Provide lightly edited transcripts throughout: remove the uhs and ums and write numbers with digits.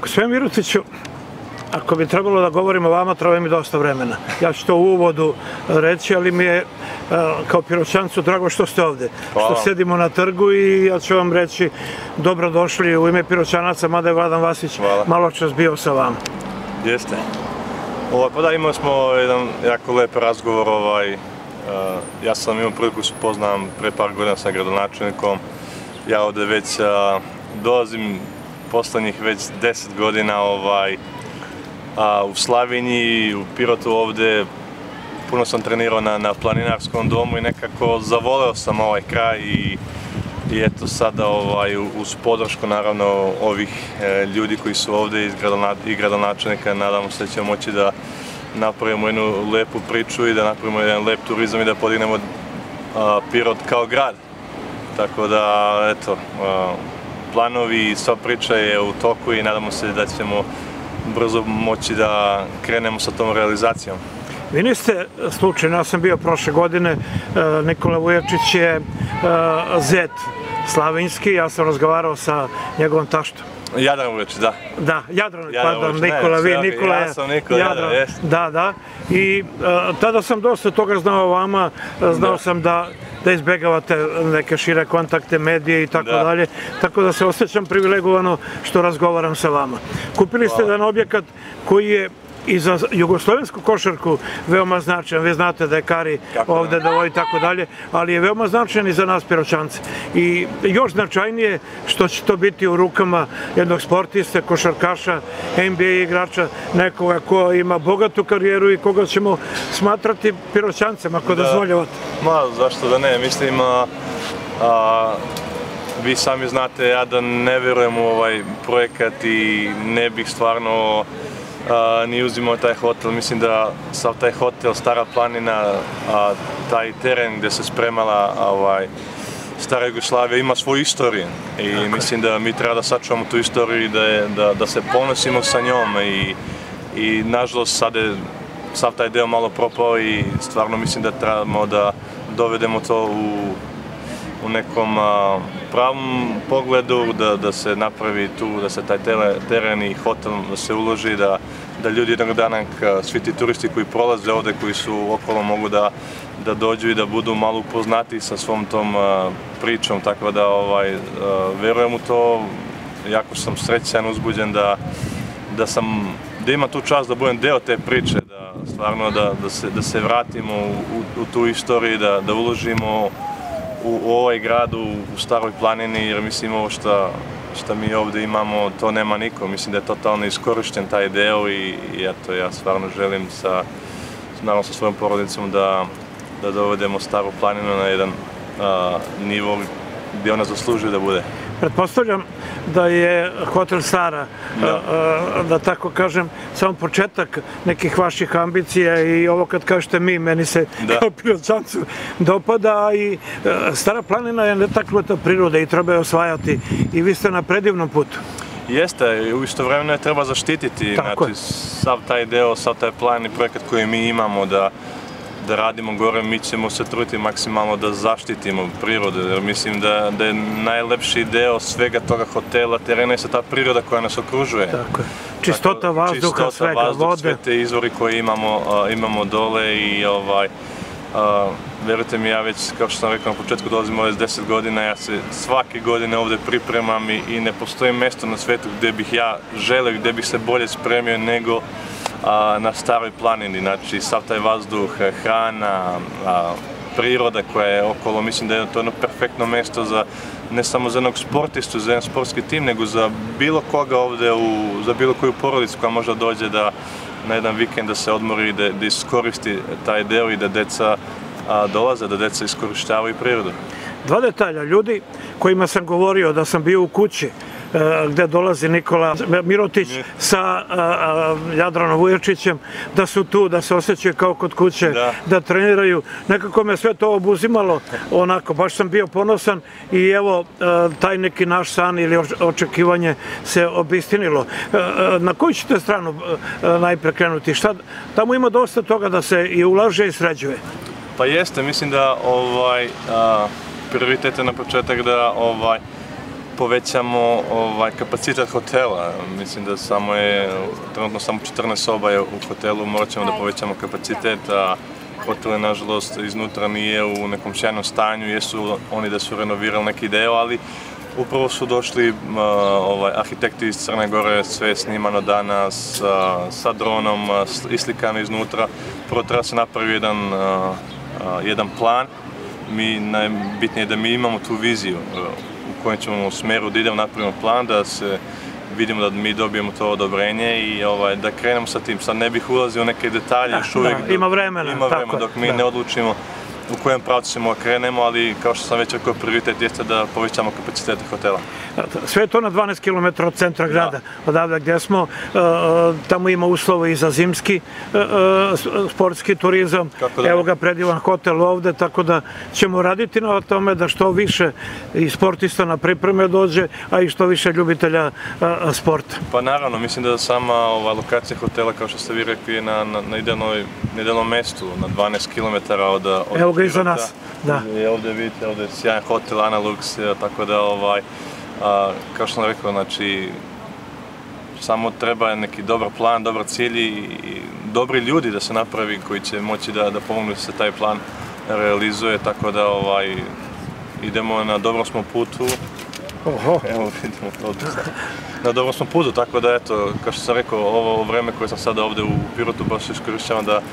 Gospodin Mirotiću, ako bi trebalo da govorim o vama, treba mi dosta vremena. Ja ću to u uvodu reći, ali mi je kao Piroćancu drago što ste ovde. Što sedimo na trgu i ja ću vam reći dobrodošli u ime Piroćanaca, mada je Vladan Vasić malo čas bio sa vama. Jeste. Pa da, imali smo jedan jako lep razgovor. Ja sam imao priliku se poznam pre par godina sa gradonačelnikom. Ja ovde već dolazim poslednjih već 10 godina u Slavinji, u Pirotu ovde. Puno sam trenirao na planinarskom domu i nekako zavoleo sam ovaj kraj i eto sada uz podršku naravno ovih ljudi koji su ovde i gradonačelnika, nadamo se da ćemo moći da napravimo jednu lepu priču i da napravimo jedan lep turizam i da podignemo Pirot kao grad. Tako da, eto, planovi i sva priča je u toku i nadamo se da ćemo brzo moći da krenemo sa tom realizacijom. Vi niste slučajno, ja sam bio prošle godine, Nikola Vujačić je zet slavinski, ja sam razgovarao sa njegovom taštom. Jadran Vujačić, da. Da, Jadran, pardon, Nikola, vi, Nikola je... Ja sam Nikola, Jadran. Da. I tada sam dosta toga znao o vama, znao sam da izbegavate neke šire kontakte, medije i tako dalje, tako da se osjećam privilegovano što razgovaram sa vama. Kupili ste jedan objekat koji je i za jugoslovensku košarku veoma značajan. Vi znate da je Kari ovde dovodi i tako dalje, ali je veoma značajan i za nas Piroćance. I još značajnije što će to biti u rukama jednog sportiste, košarkaša, NBA igrača, nekoga ko ima bogatu karijeru i koga ćemo smatrati Piroćancem, ako dozvoljavate. Ma, zašto da ne, mislim, vi sami znate, ja da ne verujem u ovaj projekat i ne bih stvarno ni uzimao taj hotel. Mislim da sav taj hotel, Stara planina, taj teren gde se spremala Stara Jugoslavija ima svoju istoriju i mislim da mi treba da sačuvamo tu istoriju i da se ponosimo sa njom i nažalost sad je sav taj deo malo propao i stvarno mislim da trebamo da dovedemo to u nekom pravom pogledu, da se napravi tu, da se taj teren i hotel da se uloži, da ljudi jednog dana, svi ti turisti koji prolaze ovde, koji su okolo, mogu da dođu i da budu malo upoznati sa svom tom pričom, tako da verujem u to, jako sam srećan, uzbuđen da imam tu čast da budem deo te priče, da stvarno da se vratimo u tu istoriju, da uložimo u ovaj grad, u Staroj planini, jer mislim ovo što mi ovde imamo, to nema niko. Mislim da je totalno iskorišćen taj deo i eto, ja stvarno želim naravno sa svojom porodicom da dovedemo Staru planinu na jedan nivo gdje ona zaslužuje da bude. Pretpostavljam da je Hotel Stara, da tako kažem, samo početak nekih vaših ambicija i ovo kad kažete mi, meni se kao Piroćancu dopada i Stara planina je netaknuta priroda i treba je osvajati i vi ste na predivnom putu. Jeste, u isto vremeno je treba zaštititi sav taj deo, sav taj plan i projekat koji mi imamo da radimo gore, mi ćemo se truditi maksimalno da zaštitimo prirodu, jer mislim da je najlepši deo svega toga hotela, terena je sa ta priroda koja nas okružuje. Tako je. Čistota vazduha, svega, vode. Sve te izvori koje imamo dole i verujte mi, ja već, kao što sam rekao na početku, dolazim ovdje s 10 godina, ja se svake godine ovdje pripremam i ne postoji mesto na svetu gdje bih ja želeo, gdje bih se bolje spremio nego na Staroj planini. Znači, sav taj vazduh, hrana, priroda koja je okolo, mislim da je to jedno perfektno mesto ne samo za jednog sportistu, za jedan sportski tim, nego za bilo koga ovde, za bilo koju porodicu koja možda dođe na jedan vikend da se odmori, da iskoristi taj deo i da deca dolaze, da deca iskorištavaju prirodu. Dva detalja, ljudi kojima sam govorio da sam bio u kući gde dolazi Nikola Mirotić sa Jadranom Vujačićem, da su tu, da se osjećaju kao kod kuće, da treniraju. Nekako me sve to obuzimalo onako, baš sam bio ponosan i evo, taj neki naš san ili očekivanje se obistinilo. Na koju ćete stranu najpre krenuti? Tamo ima dosta toga da se i ulaže i sređuje. Pa jeste, mislim da prioritet je na početak da povećamo kapacitet hotela. Mislim da trenutno samo 14 soba je u hotelu, morat ćemo da povećamo kapacitet, a hotel je nažalost iznutra nije u nekom sjajnom stanju, jesu oni da su renovirali neki deo, ali upravo su došli arhitekti iz Crne Gore, sve je snimano danas, sa dronom, islikano iznutra. Prvo treba se napravi jedan plan. Najbitnije je da mi imamo tu viziju u kojem ćemo u smeru da idemo, napravimo plan, da se vidimo da mi dobijemo to odobrenje i da krenemo sa tim. Sad ne bih ulazio u neke detalje, još uvijek ima vremena dok mi ne odlučimo u kojem pravcu ćemo krenemo, ali kao što sam već rekao, prioritet jeste da povećamo kapacitete hotela. Sve je to na 12 km od centra grada, odavde gdje smo. Tamo ima uslova i za zimski sportski turizam. Evo ga predivan hotel ovde, tako da ćemo raditi na tome da što više i sportista na pripreme dođe, a i što više ljubitelja sporta. Pa naravno, mislim da sama lokacija hotela, kao što ste vi rekli, je na idealnom mestu, na 12 km od evo ga iza nas, da. Ovdje vidite, ovdje je sjajan hotel, Analux, tako da, kao što sam rekao, znači, samo treba neki dobar plan, dobar cilj i dobri ljudi da se napravi koji će moći da pomognu da se taj plan realizuje, tako da, idemo na dobrom smo putu. Evo vidimo to. Na dobrom smo putu, tako da, eto, kao što sam rekao, ovo vreme koje sam sada ovdje u Pirotu baš iskorišćavam da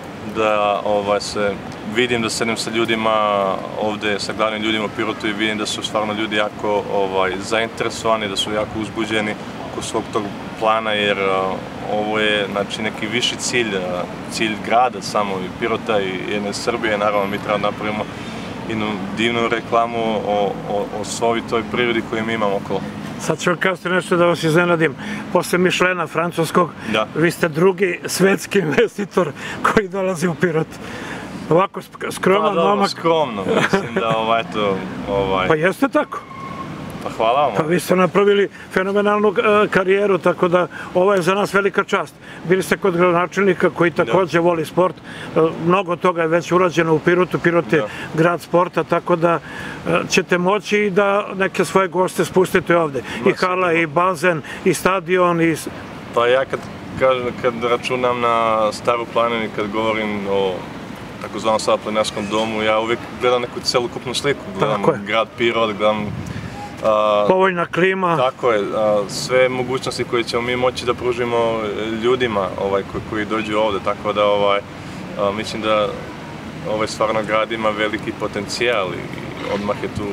se vidim, da sedim sa ljudima ovdje, sa glavnim ljudima u Pirotu i vidim da su stvarno ljudi jako zainteresovani, da su jako uzbuđeni oko svog tog plana, jer ovo je neki viši cilj grada samo i Pirota i jedne Srbije. Naravno, mi treba napravimo jednu divnu reklamu o svoj toj prirodi koju mi imamo okolo. Sad ću vam kazati nešto da vas iznenadim. Posle Michelina francuskog, vi ste drugi svetski investitor koji dolazi u Pirot. Ovako skroman momak. Skromno, mislim da Pa jeste tako. Pa hvala vam. Pa vi ste napravili fenomenalnu karijeru, tako da ovo je za nas velika čast. Bili ste kod gradonačelnika koji također voli sport. Mnogo toga je već urađeno u Pirotu. Pirot je grad sporta, tako da ćete moći i da neke svoje goste spustite ovde. I hala, i bazen, i stadion. Pa ja kad računam na Staru planinu i kad govorim o takozvanom sada planinarskom domu, ja uvijek gledam neku celokupnu sliku. Gledam grad Pirot, gledam povoljna klima. Tako je, sve mogućnosti koje ćemo mi moći da pružimo ljudima koji dođu ovde, tako da mislim da ovaj stvarno grad ima veliki potencijal i odmah je tu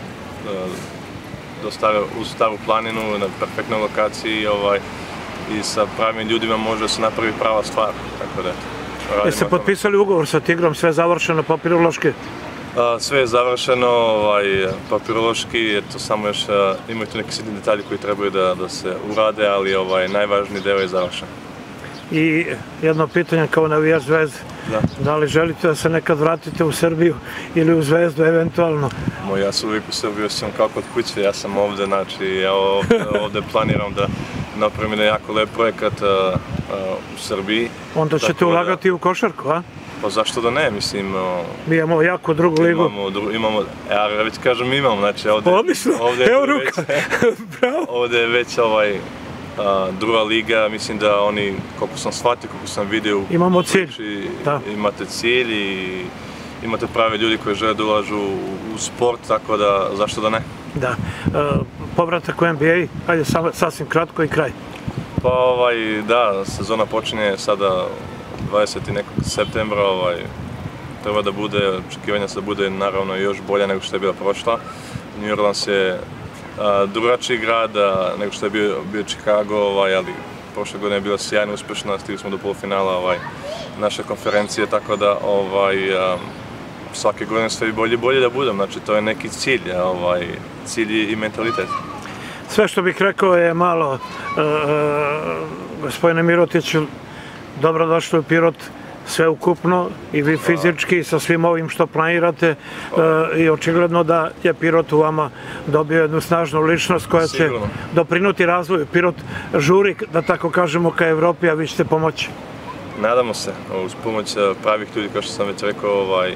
uz Staru planinu na perfektnoj lokaciji i sa pravim ljudima može da se napravi prava stvar, tako da. Jeste potpisali ugovor sa Tigrom, sve završeno papirološki? Sve je završeno, papirološki, eto samo još imaju tu neki sitni detalji koji trebaju da se urade, ali najvažniji deo je završen. I jedno pitanje kao navijač Zvezde, da li želite da se nekad vratite u Srbiju ili u Zvezdu eventualno? Ja se uvijek u Srbiju osjećam kao kod kuće, ja sam ovde, znači ja ovde planiram da napravim jedan jako lep projekat u Srbiji. Onda ćete ulagati u košarku, a? Pa zašto da ne, mislim... Mi imamo jako drugu ligu. Ja već kažem imamo, znači ovdje... Odlično, evo ruka, bravo! Ovdje je već druga liga, mislim da oni, koliko sam shvatio, koliko sam vidio... Imamo cilj, da. Imate cilj i imate prave ljudi koji žele da ulažu u sport, tako da zašto da ne? Da, povratak u NBA, ajde sasvim kratko i kraj. Pa da, sezona počinje sada 20. nekog septembra, treba da bude, očekivanja se da bude naravno još bolja nego što je bila prošla. New Orleans je drugačiji grad nego što je bio Chicago, ali prošle godine je bila sjajno uspešna, stigli smo do polufinala naše konferencije, tako da svake godine sve bolje i bolje da budem, znači to je neki cilj, cilj i mentalitet. Sve što bih rekao je malo, gospodine Mirotiću, dobrodošli u Pirot, sve ukupno i vi fizički sa svim ovim što planirate i očigledno da je Pirot u vama dobio jednu snažnu ličnost koja će doprinuti razvoju. Pirot žuri, da tako kažemo, ka Evropi, a vi ćete pomoći. Nadamo se, uz pomoć pravih ljudi, kao što sam već rekao,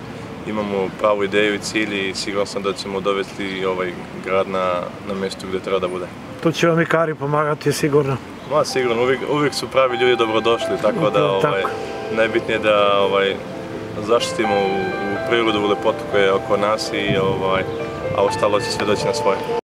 imamo pravu ideju i cilj i siguran sam da ćemo dovesti ovaj grad na mjestu gdje treba da bude. Tu će vam i Kari pomagati sigurno. Ma sigurno, uvijek su pravi ljudi dobrodošli, tako da najbitnije je da zaštitimo u prirodu, u lepotu koja je oko nas, a ostalo će sve doći na svoje.